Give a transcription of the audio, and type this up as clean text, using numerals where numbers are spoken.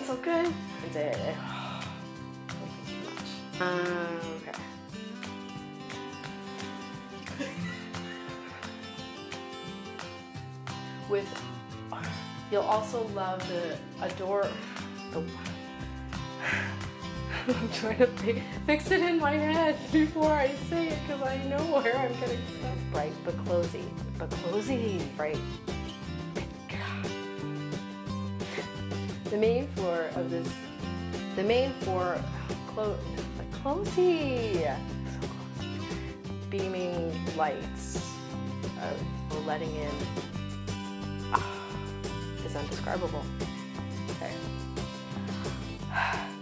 so good. Is it? Okay. With, you'll also love the door. I'm trying to fix it in my head before I say it because I know where I'm getting stuff. Bright but closey. But closey, right? The main floor of this, the main floor, closey. Beaming lights letting in is undescribable. Okay.